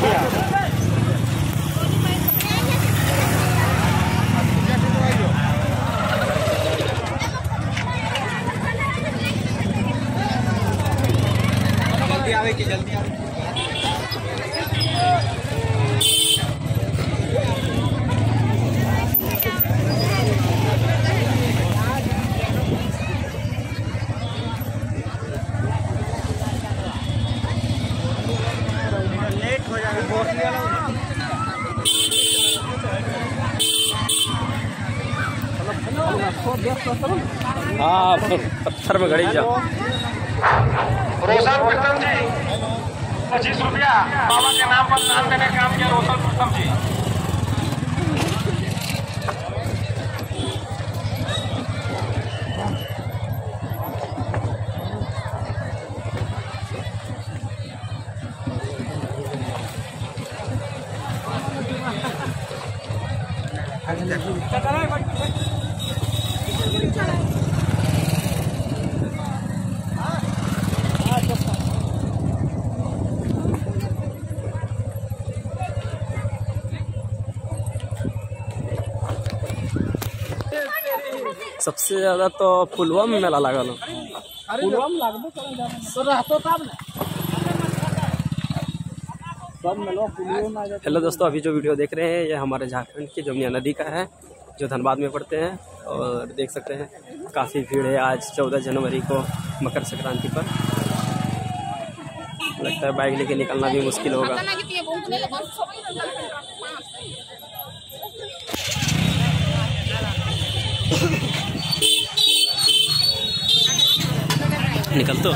हाँ पत्थर में घड़ी जाओ। रोशन प्रथम जी 25 रुपया बाबा के नाम पर दान देने का काम किया रोशन प्रथम जी। सबसे ज्यादा तो पुलवा में मेला लागल हो। हेलो दोस्तों, अभी जो वीडियो देख रहे हैं ये हमारे झारखंड की जमुना नदी का है जो धनबाद में पड़ते हैं। और देख सकते हैं काफ़ी भीड़ है आज 14 जनवरी को मकर संक्रांति पर। लगता है बाइक लेके निकलना भी मुश्किल होगा। निकल तो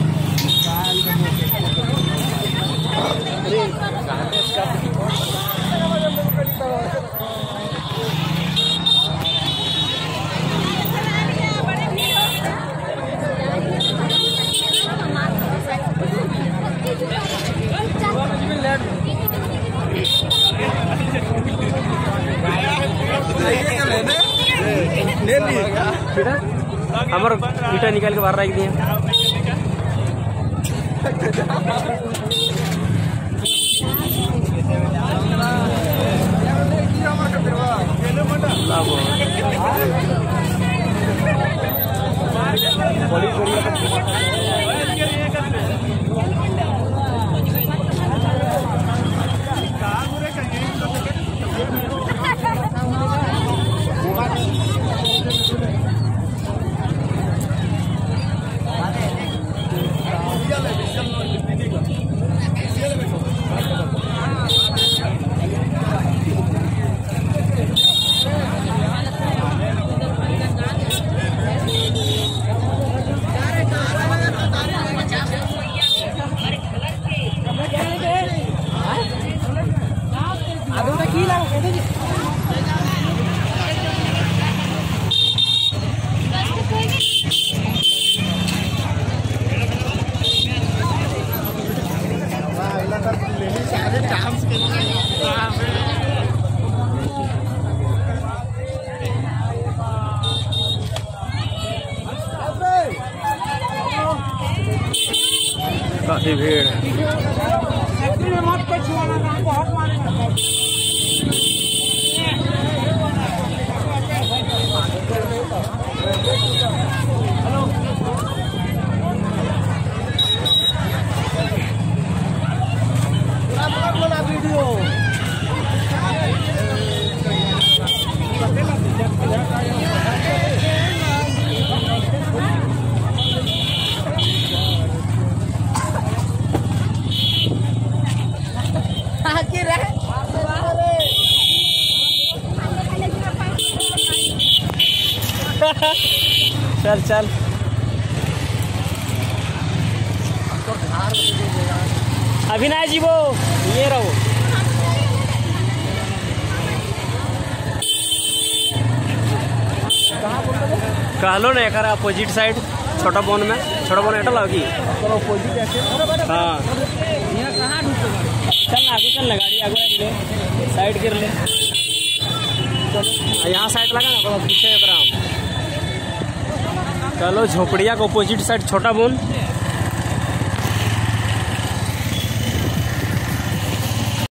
हमारे ईटा निकाल के बाहर रख दिए। काफी भीड़ चल चल अभिनय जी वो ये रहो। कहलो ना एक अपोजिट साइड छोटा बोन में छोटा बोन एटल होगी हाँ चल आगे चल ना गाड़ी आगे साइड गिर ले यहाँ साइड लगा ना पीछे चलो झोपड़िया का अपोजिट साइड छोटा बोन।